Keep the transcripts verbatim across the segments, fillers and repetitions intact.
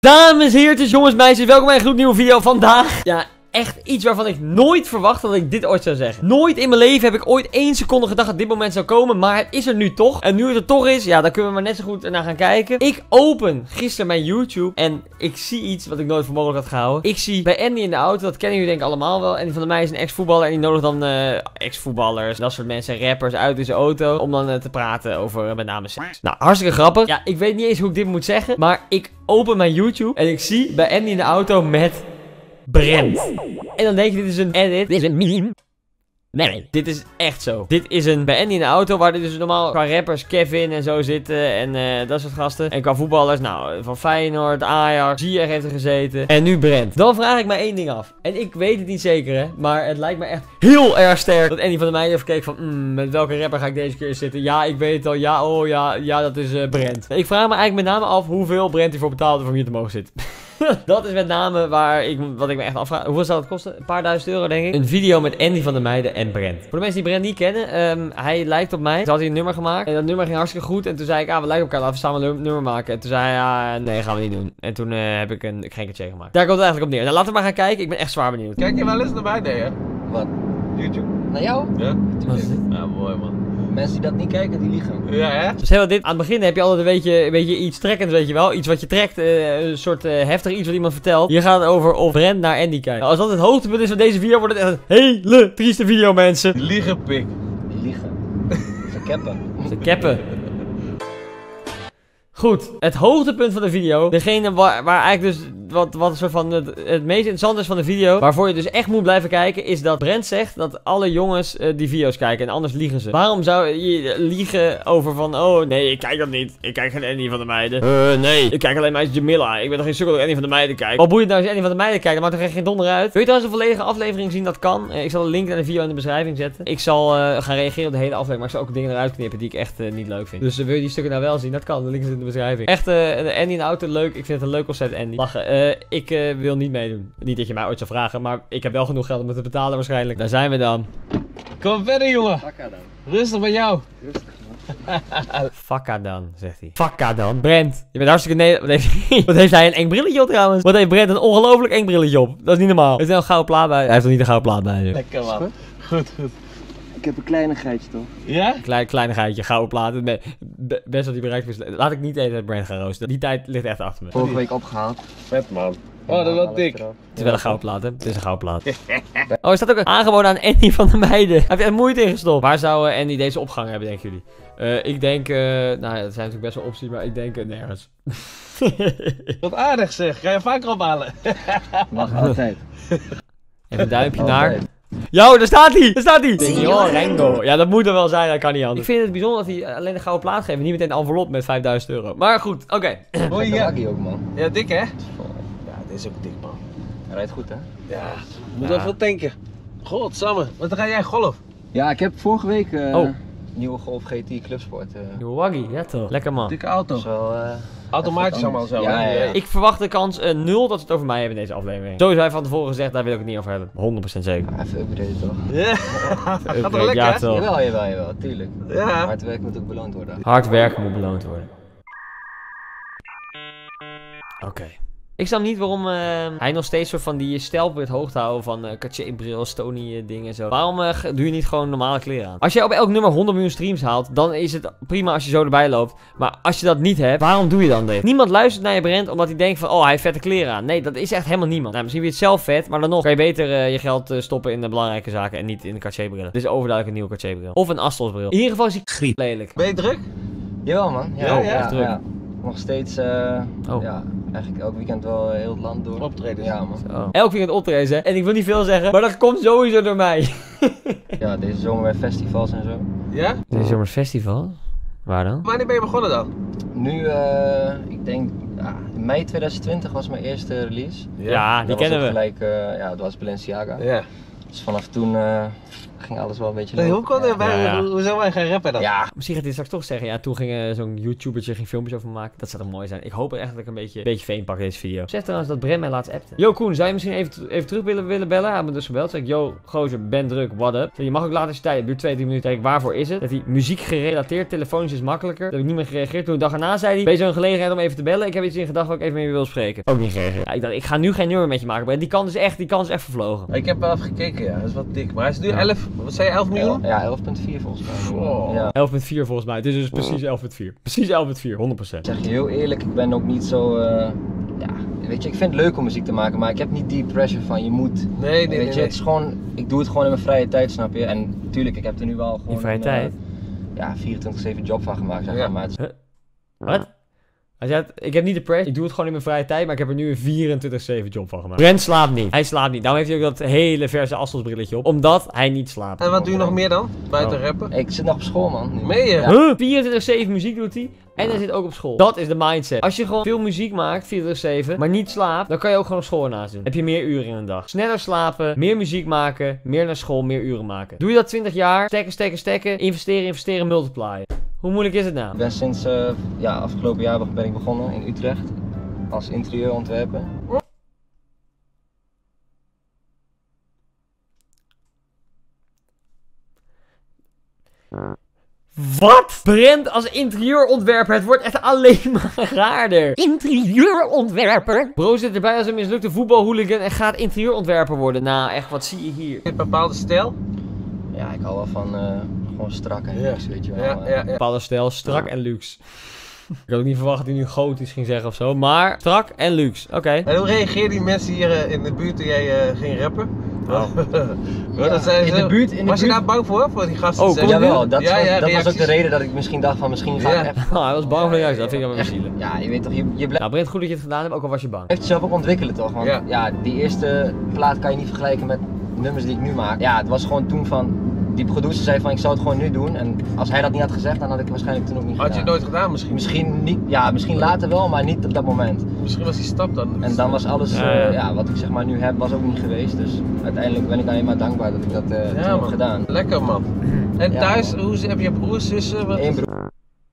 Dames, heertjes, jongens, meisjes, welkom bij een gloednieuwe video vandaag. Ja, echt iets waarvan ik nooit verwacht dat ik dit ooit zou zeggen. Nooit in mijn leven heb ik ooit één seconde gedacht dat dit moment zou komen, maar het is er nu toch. En nu het er toch is, ja, dan kunnen we maar net zo goed naar gaan kijken. Ik open gisteren mijn YouTube en ik zie iets wat ik nooit voor mogelijk had gehouden. Ik zie bij Andy in de auto, dat kennen jullie denk ik allemaal wel. Andy van der Meij is een ex-voetballer en die nodigt dan uh, ex-voetballers, dat soort mensen, rappers uit in zijn auto, om dan uh, te praten over uh, met name seks. Nou, hartstikke grappig. Ja, ik weet niet eens hoe ik dit moet zeggen, maar ik open mijn YouTube en ik zie bij Andy in de auto met Brent. En dan denk je, dit is een edit. Dit is een meme. Nee, dit is echt zo. Dit is een bij Andy in de auto, waar er dus normaal qua rappers Kevin en zo zitten en uh, dat soort gasten. En qua voetballers, nou, van Feyenoord, Ajax, Ziyech heeft er gezeten. En nu Brent. Dan vraag ik me één ding af. En ik weet het niet zeker, hè. Maar het lijkt me echt heel erg sterk dat Andy van der Meij even keek van, mm, met welke rapper ga ik deze keer zitten? Ja, ik weet het al. Ja, oh ja, ja, dat is uh, Brent. Ik vraag me eigenlijk met name af hoeveel Brent hiervoor betaalde om hier te mogen zitten. Dat is met name waar ik, wat ik me echt afvraag. Hoeveel zou het kosten? Een paar duizend euro, denk ik. Een video met Andy van der Meijden en Brent. Voor de mensen die Brent niet kennen, um, hij lijkt op mij. Toen had hij een nummer gemaakt. En dat nummer ging hartstikke goed. En toen zei ik, ah, we lijken op elkaar. Laten we samen een nummer maken. En toen zei hij, ja, nee, gaan we niet doen. En toen uh, heb ik een geintje gemaakt. Daar komt het eigenlijk op neer. Nou, laten we maar gaan kijken. Ik ben echt zwaar benieuwd. Kijk je wel eens naar mij, nee, hè? Wat? YouTube. Naar jou? Ja? Wat is dit? Ja, mooi, man. Mensen die dat niet kijken, die liegen. Ja, hè? Dus heel dit, aan het begin heb je altijd een beetje, een beetje iets trekkends, weet je wel. Iets wat je trekt, uh, een soort uh, heftig iets wat iemand vertelt. Hier gaat het over of Brent naar Andy kijkt. Nou, als dat het hoogtepunt is van deze video, wordt het echt een hele trieste video, mensen. Liegen, pik. Die liegen. Ze keppen. Ze keppen. Goed, het hoogtepunt van de video. Degene waar, waar eigenlijk dus wat, wat een soort van het, het meest interessante is van de video. Waarvoor je dus echt moet blijven kijken. Is dat Brent zegt dat alle jongens uh, die video's kijken. En anders liegen ze. Waarom zou je liegen over van. Oh nee, ik kijk dat niet. Ik kijk geen Andy van der Meijden. Uh, nee. Ik kijk alleen maar eens Jamila. Ik ben toch geen sukkel dat Andy van der Meijden kijkt. Wat boeit het nou als Andy van der Meijden kijkt? Dat maakt er geen donder uit. Wil je trouwens een volledige aflevering zien? Dat kan. Uh, ik zal een link naar de video in de beschrijving zetten. Ik zal uh, gaan reageren op de hele aflevering. Maar ik zal ook dingen eruit knippen die ik echt uh, niet leuk vind. Dus uh, wil je die stukken nou wel zien? Dat kan. De link is in de beschrijving. Echt, uh, Andy in de auto leuk. Ik vind het een leuk concept, Andy. Lachen. Uh, ik uh, wil niet meedoen. Niet dat je mij ooit zou vragen, maar ik heb wel genoeg geld om het te betalen waarschijnlijk. Daar zijn we dan. Kom verder, jongen. Fakka dan. Rustig bij jou. Rustig, man. Fakka dan, zegt hij. Fakka dan. Brent, je bent hartstikke nee. Wat heeft, wat heeft hij een eng brilletje op trouwens? Wat heeft Brent een ongelooflijk eng brilletje op? Dat is niet normaal. Heeft hij een gouden plaat bij? Hij heeft toch niet een gouden plaat bij? Lekker, man. Goed? Goed, goed. Ik heb een kleinigheidje toch? Ja? Klein, kleinigheidje, gouden plaat. Be, be, best wel die bereikt is. Laat ik niet de hele tijd Brent gaan roosteren. Die tijd ligt echt achter me. Vorige week opgehaald. Vet, man. Oh, dat was dik. Het is wel een gouden plaat, hè? Het is een gouden plaat. Oh, er staat ook aangeboden aan Andy van der Meijden. Hij heeft er moeite in gestopt. Waar zou uh, Andy deze opgang hebben, denken jullie? Uh, ik denk, uh, nou ja, dat zijn natuurlijk best wel opties, maar ik denk uh, nergens. Wat aardig zeg. Ga je vaker ophalen? Mag altijd. Even een duimpje Altijd. naar. Yo, daar staat hij! Daar staat hij! Senor Rengo. Ja, dat moet er wel zijn, dat kan niet anders. Ik vind het bijzonder dat hij alleen een gouden plaat geeft en niet meteen een envelop met vijfduizend euro. Maar goed, oké. Okay. Hoor je? Lekker Ja, waggie ook, man. ja, dik, hè? Dat is vol. Ja, dit is ook dik, man. Hij rijdt goed, hè? Ja. Moet Ja. wel veel tanken. Godsamme. Wat ga jij golf? Ja, ik heb vorige week uh, Oh. nieuwe Golf G T Clubsport. Uh, Nieuwe waggie, ja toch. Lekker man. Dikke auto. dat is wel... Uh, Automatisch even wat allemaal zo. anders. hè? Ja, ja, ja. Ik verwacht de kans uh, nul dat ze het over mij hebben in deze aflevering. Sowieso hij van tevoren gezegd, daar wil ik het niet over hebben. honderd procent zeker. Even upgraden toch? Ja. Gaat toch Upgrade, lekker, ja, hè? toch. Jawel, jawel, jawel, tuurlijk. Ja. Hard werk moet ook beloond worden. Hard werken moet beloond worden. Oké. Okay. Ik snap niet waarom uh, hij nog steeds soort van die stijl probeert hoog te houden van uh, Cartier-bril, Stony uh, dingen en zo. Waarom uh, doe je niet gewoon normale kleren aan? Als jij op elk nummer honderd miljoen streams haalt, dan is het prima als je zo erbij loopt. Maar als je dat niet hebt, waarom doe je dan dit? Niemand luistert naar je Brent omdat hij denkt van, oh, hij heeft vette kleren aan. Nee, dat is echt helemaal niemand. Nou, misschien vind je het zelf vet, maar dan nog kan je beter uh, je geld uh, stoppen in de belangrijke zaken en niet in de Cartier-brillen. Dit is overduidelijk een nieuwe Cartier-bril. Of een Astos-bril. In ieder geval is hij griep lelijk. Ben je druk? Jawel, man. Ja, Ja, ja, ja. ja, Druk. ja. Nog steeds, uh, Oh. ja, eigenlijk elk weekend wel heel het land door. Optreden. Ja, man. Oh. Elk weekend optreden, hè? En ik wil niet veel zeggen, maar dat komt sowieso door mij. Ja, deze zomer bij festivals en zo. Ja? Dit is zomer festival? Waar dan? Wanneer ben je begonnen dan? Nu, uh, ik denk, ja, in mei tweeduizend twintig was mijn eerste release. Ja, die Dat was kennen ook we. gelijk, uh, ja, dat was Balenciaga. Ja. Dus vanaf toen uh, ging alles wel een beetje Nee, lopen. hoe kon ja. er bij, Ja, ja. hoe, hoe zou wij gaan rappen dan? Ja, Misschien gaat hij straks toch zeggen, ja, toen ging uh, zo'n YouTubertje ging filmpjes over maken. Dat zou toch mooi zijn. Ik hoop echt dat ik een beetje, een beetje fame pak in deze video. Zeg trouwens dat Brent mij laatst appte. Yo Koen, zou je misschien even, even terug willen, willen bellen? Hij had me dus gebeld. Zeg ik, yo, gozer, ben druk, what up? Je mag ook later als je tijd, het duurt twee, drie minuten. Kijk, waarvoor is het? Dat hij muziek gerelateerd, telefonisch is makkelijker. Dat heb ik niet meer gereageerd. Toen de dag erna zei hij, ben je zo'n gelegenheid om even te bellen? Ik heb iets in gedachten wat ik even met je wil spreken. Ook niet gereageerd. Ja, ik dacht, ik ga nu geen nummer met je maken, Brent. Die kans is echt, die kans is echt vervlogen. Ik heb wel even gekeken, ja, dat is wat dik. Maar hij is nu elf, wat zei je, elf miljoen? ja, elf komma vier volgens mij. Wow. Ja. elf komma vier volgens mij. Het is dus precies elf komma vier. Precies elf komma vier, honderd procent. Ik zeg je heel eerlijk, ik ben ook niet zo, uh, ja, weet je, ik vind het leuk om muziek te maken, maar ik heb niet die pressure van je moet. Nee, nee, weet nee. je, nee. het is gewoon, ik doe het gewoon in mijn vrije tijd, snap je? En tuurlijk, ik heb er nu wel gewoon In vrije een, tijd? Uh, ja, vierentwintig zeven job van gemaakt, zeg maar. Ja. maar het is, Wat? Hij zei, ik heb niet de press, ik doe het gewoon in mijn vrije tijd, maar ik heb er nu een vierentwintig zeven job van gemaakt. Brent slaapt niet. Hij slaapt niet. Daarom heeft hij ook dat hele verse afstandsbrilletje op, omdat hij niet slaapt. En wat doe je nog meer dan? Buiten Oh. rappen? ik zit nog op school, man. nu. Meen je? Ja. Huh? vierentwintig zeven muziek doet hij en hij zit ook op school. Dat is de mindset. Als je gewoon veel muziek maakt, vierentwintig zeven, maar niet slaapt, dan kan je ook gewoon op school ernaast doen. Heb je meer uren in een dag. Sneller slapen, meer muziek maken, meer naar school, meer uren maken. Doe je dat twintig jaar, stekken, stekken, stekken, investeren, investeren, multiplyen. Hoe moeilijk is het nou? Ik ben sinds, uh, ja, afgelopen jaar ben ik begonnen in Utrecht als interieurontwerper. Wat? Brent als interieurontwerper, het wordt echt alleen maar raarder. Interieurontwerper? Bro zit erbij als een mislukte voetbalhooligan en gaat interieurontwerper worden. Nou, echt, wat zie je hier? Een bepaalde stijl? Ja, ik hou wel van uh, gewoon strak en Ja. luxe, weet je wel. Ja, Uh, ja, ja. Bepaalde stijl, strak en luxe. Ik had ook niet verwacht dat hij nu gotisch ging zeggen of zo, maar strak en luxe. Oké. Okay. En hoe reageerden die mensen hier uh, in de buurt toen jij uh, ging rappen? Oh. Ja, dat zijn in ze- de buurt, in de was je buurt. daar bang voor, voor die gasten? Oh, te kom zeggen? Jawel, dat, ja, was, ja, dat was ook de reacties. reden dat ik misschien dacht van misschien ga Ja. ik echt... Nou, hij was bang voor juist, dat vind ik wel weer zielig. Ja, je weet toch, je, je blijft Nou, Brent, goed dat je het gedaan hebt, ook al was je bang. jezelf ook ontwikkelen toch? Want Ja. ja. die eerste plaat kan je niet vergelijken met nummers die ik nu maak. Ja, het was gewoon toen van, die producer zei van ik zou het gewoon nu doen. En als hij dat niet had gezegd, dan had ik het waarschijnlijk toen ook niet Had je gedaan. het nooit gedaan misschien? Misschien niet, ja, misschien later wel, maar niet op dat moment. Misschien was die stap dan. En dan was alles, Ja, ja, ja. uh, ja, wat ik zeg maar nu heb, was ook niet geweest. Dus uiteindelijk ben ik alleen maar dankbaar dat ik dat uh, toen Ja, heb man. gedaan. Lekker man. En Ja, thuis, man. hoe, heb je broers, zussen? Wat? Eén broer.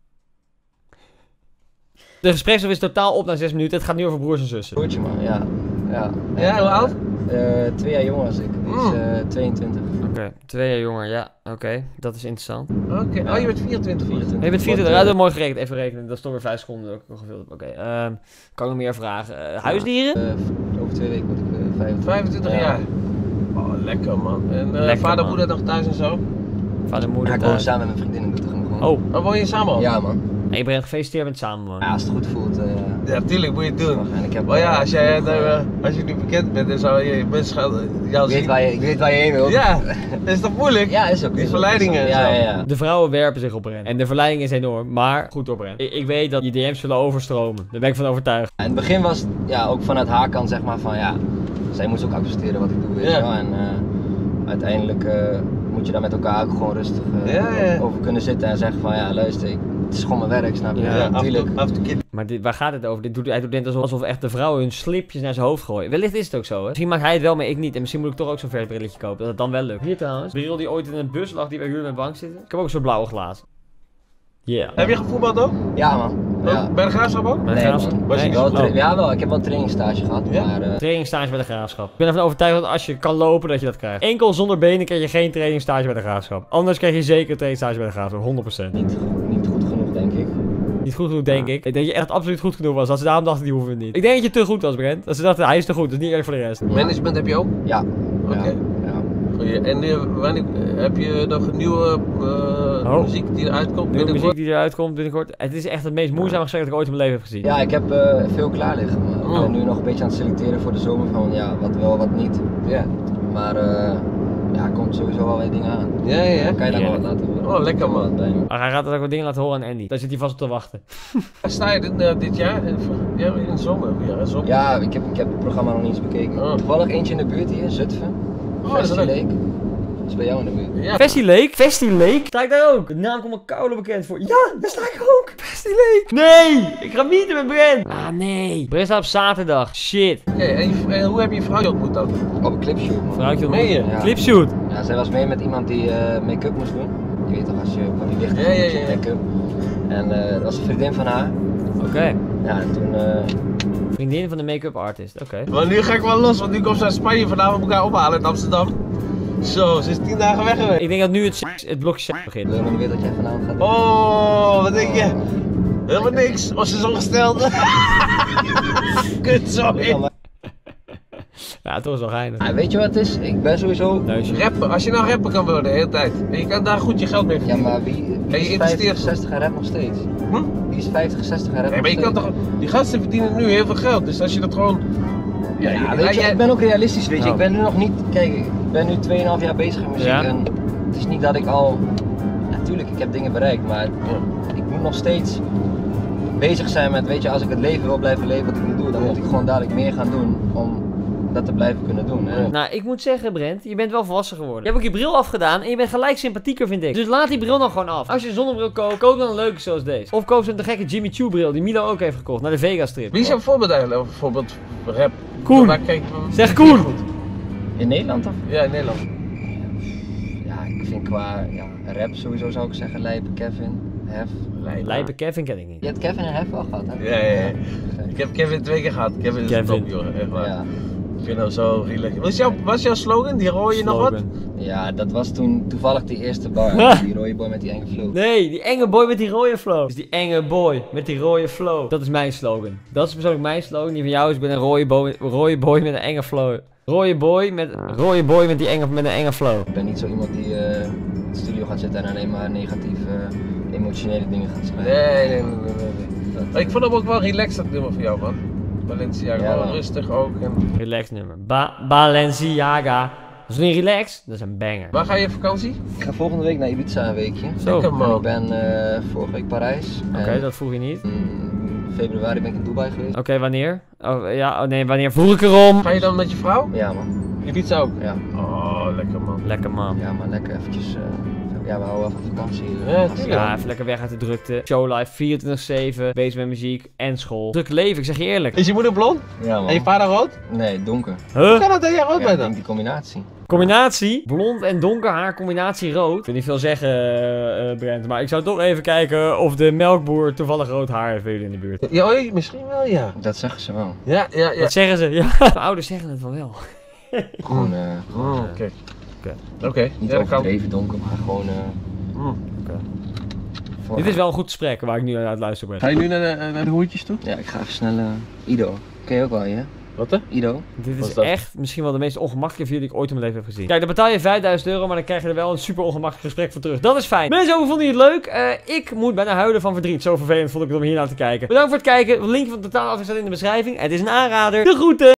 De gespreksstof is totaal op na zes minuten. Het gaat nu over broers en zussen. Broertje man, ja. Ja, Ja, hoe oud? Uh, twee jaar jonger als ik, die is Mm. uh, tweeëntwintig. Oké, okay. twee jaar jonger, ja. Oké, okay. Dat is interessant. Oké, okay. Ja. Oh je bent vierentwintig. vierentwintig. Je bent vierentwintig, Wordt, ja, uh, dat is mooi gerekend. Even rekenen, dat is toch weer vijf seconden. Ook nog gevuld. Oké, okay. uh, kan ik nog meer vragen? Uh, huisdieren? Uh, over twee weken word ik uh, vijfentwintig. vijfentwintig Ja. jaar. Oh, lekker man. En uh, Lekker, vader, man. moeder nog thuis en zo? Vader, Ja, moeder, ik woon thuis. samen met mijn vriendin in Doetinchem gewoon. Oh, Oh, woon je samen al? Ja man. hey Brent, gefeliciteerd met samen, man. Ja, als het goed voelt. Uh, Ja, tuurlijk moet je het doen. en ik heb, Oh ja, uh, als, jij, nog, nou, uh, uh, als je nu bekend bent, dan zou je mensen gaan jou ik, weet zien. waar je, ik weet waar je heen wil. Ja, dat is toch moeilijk? Ja, is ook. Die is ook, verleidingen is ook. en Ja, zo. ja, ja. De vrouwen werpen zich op Brent. En de verleiding is enorm, maar goed door Brent. Ik, ik weet dat je D M's zullen overstromen. Daar ben ik van overtuigd. In het begin was het ja, ook vanuit haar kant zeg maar van ja, zij moest ook accepteren wat ik doe, weet je Ja. wel. En uh, uiteindelijk uh, moet je daar met elkaar ook gewoon rustig uh, Ja, ja. over kunnen zitten en zeggen van ja, luister, ik, het is gewoon mijn werk, snap je? Ja, Ja, af en natuurlijk. toe- af en toe kind. Maar dit, waar gaat het over? Dit doet, hij doet net alsof, alsof echt de vrouwen hun slipjes naar zijn hoofd gooien. Wellicht is het ook zo, hè? Misschien maakt hij het wel, maar ik niet. En misschien moet ik toch ook zo'n vers brilletje kopen, dat het dan wel lukt. Hier trouwens, bril die ooit in een bus lag, die bij Huur met bank zitten. Ik heb ook zo'n blauwe glazen. Yeah. Heb je gevoetbald ook? Ja man. Ja. Ook Bij de graafschap ook? Mijn Nee, graafschap? man. Was je Nee. Wel Oh. tra- ja wel, ik heb wel een trainingsstage gehad, Ja? maar uh, Trainingsstage bij de graafschap. Ik ben ervan overtuigd dat als je kan lopen, dat je dat krijgt. Enkel zonder benen krijg je geen trainingsstage bij de graafschap. Anders krijg je zeker een trainingsstage bij de graafschap, honderd procent. niet, niet goed genoeg denk ik. Niet goed genoeg, denk ik. Ik denk dat je echt absoluut goed genoeg was. Als ze daarom dachten, die hoeven we niet. Ik denk dat je te goed was, Brent. Dat ze dachten, hij is te goed, dat is niet erg voor de rest. Management heb je ook? Ja. Oké. Ja. Ja. Goeie. En uh, wanneer, uh, heb je nog een nieuwe uh, Oh. muziek die eruit komt? Nieuwe binnenkort? muziek die eruit komt binnenkort. Het is echt het meest moeizame gesprek dat ik ooit in mijn leven heb gezien. Ja, ik heb uh, veel klaar liggen. Maar ik Oh. ben nu nog een beetje aan het selecteren voor de zomer van ja, wat wel, wat niet. Ja. Maar uh, ja, er komt sowieso wel weer dingen aan. Ja, ja. Dan kan je daar wel Ja. wat laten horen. Oh, lekker, man. Wat bij me. Maar hij gaat er ook wat dingen laten horen aan Andy. Daar zit hij vast op te wachten. Sta je dit, uh, dit jaar? Uh, Ja, in de zomer. Ja, in de zomer. Ja, ik heb, ik heb het programma nog niet eens bekeken. Oh. Toevallig eentje in de buurt hier, Zutphen. Oh, is dat Festival leuk? Lake. is bij jou in de buurt. Ja. Vestie Lake? Vestie Lake? Sta ik daar ook? De naam komt me koude bekend voor. Ja, daar sta ik ook. Vestie Lake. Nee, ik ga meeten met Brent. Ah, nee. Brent staat op zaterdag. Shit. Oké, en, je- en hoe heb je je vrouw ontmoet dan? Op een clipshoot, man. Vrouwtje Meen je? Ja. Clipshoot. Ja, zij was mee met iemand die eh, make-up moest doen. Je weet toch, als je van die lichten Ja, ja, doet, je ja. make-up. En eh, dat was een vriendin van haar. Oké. Ja, en toen... eh, Vriendin van de make-up artist. Oké. Maar nu ga ik wel los, want nu komt ze uit Spanje vanavond elkaar ophalen in Amsterdam. Zo, ze is tien dagen weg geweest. Ik denk dat nu het, seks- het blokje seks ik begint. wil nog niet weten wat jij vanavond gaat doen. Oh, wat denk je? Helemaal niks, als ze is ongesteld. Kut, sorry. Ja, maar- Ja, toch is wel geinig. Ah, weet je wat het is? Ik ben sowieso... Neusje. Rapper, als je nou rapper kan worden de hele tijd. En je kan daar goed je geld mee Ja, verdienen. maar wie, wie En je is investeert- vijftig, zestig en rap nog steeds? Hm? Wie is vijftig, zestig en rap Nee, nog maar je steeds? kan toch, die gasten verdienen nu heel veel geld, dus als je dat gewoon... Ja, je- weet je, jij- ik ben ook realistisch, weet je. Oh. Ik ben nu nog niet... Kijk, ik ben nu twee komma vijf jaar bezig met muziek Ja. en het is niet dat ik al... Natuurlijk, ik heb dingen bereikt, maar Ja. ik moet nog steeds bezig zijn met, weet je, als ik het leven wil blijven leven wat ik nu doe, dan Ja. moet ik gewoon dadelijk meer gaan doen om dat te blijven kunnen doen. Hè? Ja. Nou, ik moet zeggen, Brent, je bent wel volwassen geworden. Je hebt ook je bril afgedaan en je bent gelijk sympathieker, vind ik. Dus laat die bril dan gewoon af. Als je een zonnebril koopt, koop dan een leuke zoals deze. Of koop zo'n te gekke Jimmy Choo bril die Milo ook heeft gekocht, naar de Vegas trip. Wie is jouw voorbeeld eigenlijk, bijvoorbeeld rap? Koen. Waar kijk- Zeg Koen. Goed. In Nederland of? Ja, in Nederland. Ja, ik vind qua ja, rap sowieso zou ik zeggen, Lijpen, Kevin, Hef. Lijpe Kevin ken ik niet. Je hebt Kevin en Hef wel gehad, hè? Ja, ja, ja. Oké. Ik heb Kevin twee keer gehad. Kevin is Kevin. top, jongen. Echt waar. Ja. Ik vind hem zo relaxed. Wat is jouw, wat is jouw slogan? Die hoor je nog wat? Slogan. Ja, dat was toen toevallig die eerste bar. Die rode boy met die enge flow. Nee, die enge boy met die rode flow. Dus die enge boy met die rode flow. Dat is mijn slogan. Dat is persoonlijk mijn slogan. Die van jou is ik ben een rode boy, rode boy met een enge flow. Rode boy met, rode boy met, die enge, met een enge flow. Ik ben niet zo iemand die eh, in de studio gaat zitten en alleen maar negatieve, emotionele dingen gaat schrijven. Nee, nee, nee, nee. nee. Dat, Maar ik vond hem ook wel relaxed, dat nummer van jou, man. Balenciaga, Ja, wel man. rustig ook. En... Relax nummer. Ba Balenciaga. Dat is niet relax, dat is een banger. Waar ga je op vakantie? Ik ga volgende week naar Ibiza een weekje. Zo. Lekker, En man. ik ben eh, vorige week Parijs. Oké, En dat vroeg je niet. in februari ben ik in Dubai geweest. Oké, wanneer? Oh, ja, oh nee, wanneer vroeg ik erom? Ga je dan met je vrouw? Ja man, Ibiza ook? ja. Oh, lekker man. Lekker man. Ja maar lekker eventjes, eh, ja we houden wel van vakantie. eh, Ja, als- tuurlijk. Ja, even lekker weg uit de drukte. Showlife vierentwintig zeven. Bezig met muziek en school. Druk leven, ik zeg je eerlijk. Is je moeder blond? Ja man. En je vader rood? Nee, donker. Hoe Huh? kan dat dat jij rood Ja, bent ik dan? denk die combinatie. Combinatie, blond en donker haar, combinatie rood. Ik wil niet veel zeggen, eh, eh, Brent, maar ik zou toch even kijken of de melkboer toevallig rood haar heeft bij jullie in de buurt. Ja, oh, misschien wel, ja. Dat zeggen ze wel. Ja, ja, ja. Dat zeggen ze, ja. Mijn ouders zeggen het van wel. Gewoon, eh, Oh, Oké. Oké. Oké, niet ja, dat kan. overdreven donker, maar gewoon... eh, Mm. voor- Dit is wel een goed gesprek waar ik nu aan het luisteren ben. Ga je nu naar de, naar de hoedjes toe? Ja, ik ga even snel... eh, Ido. Ken je ook wel, hè? Wat hè? Ido. Dit Wat is is dat? echt misschien wel de meest ongemakkelijke video die ik ooit in mijn leven heb gezien. Kijk, dan betaal je vijfduizend euro, maar dan krijg je er wel een super ongemakkelijk gesprek voor terug. Dat is fijn. Mensen, hoe vonden jullie het leuk? Eh, ik moet bijna huilen van verdriet. Zo vervelend vond ik het om hier naar te kijken. Bedankt voor het kijken. De link van de totale aflevering staat in de beschrijving. Het is een aanrader. De groeten!